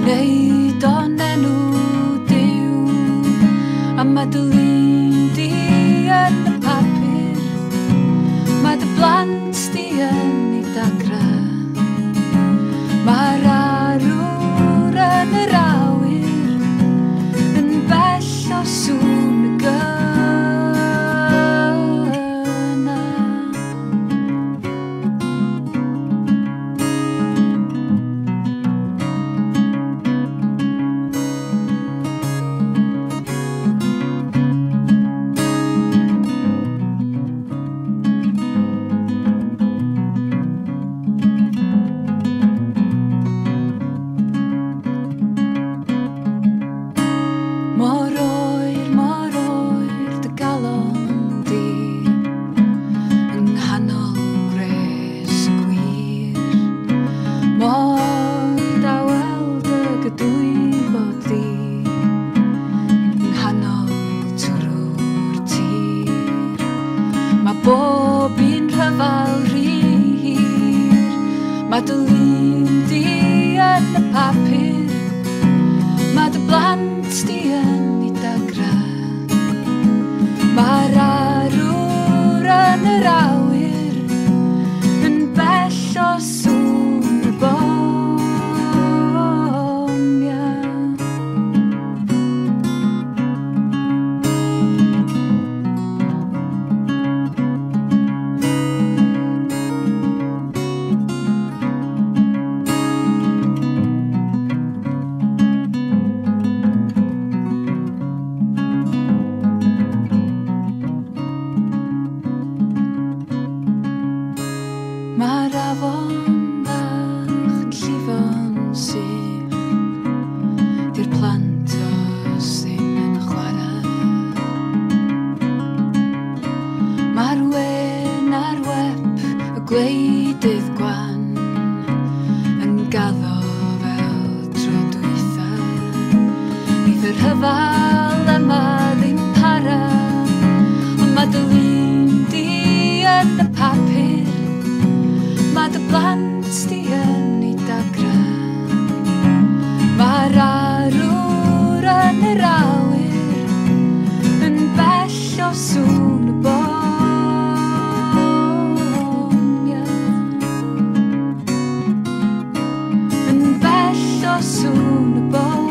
Neud o'n enw Duw, a mae dy lun di yn y papur, mae dy blant di yn ei dagra, mae'r arwr yn yr awyr yn bell o sŵn y gyna. Mor oer dy galon di yng nghanol gres gwir, mor dawel dy gydwybod di yng nghanol twrw'r tir. Mae bob un rhyfal rhy hir, mae dy lun di yn y papur, mae dy blant di yn ei dagra, mae'r arwr yn yr awyr yn bell o sŵn y bomia. Mae'r afon bach yn llifo'n sych, di'r plant os ddim yn chwarae. Mae'r wen ar wep y gwleidydd gwan yn gaddo fel tro dwytha. Bydd yr hyfal yma ddim para, ond mae dy lun di yn y papur, mae dy blant di yn ei dagra, mae'r arwr yn yr awyr yn bell o sŵn y bomia, yn bell o sŵn y bomia.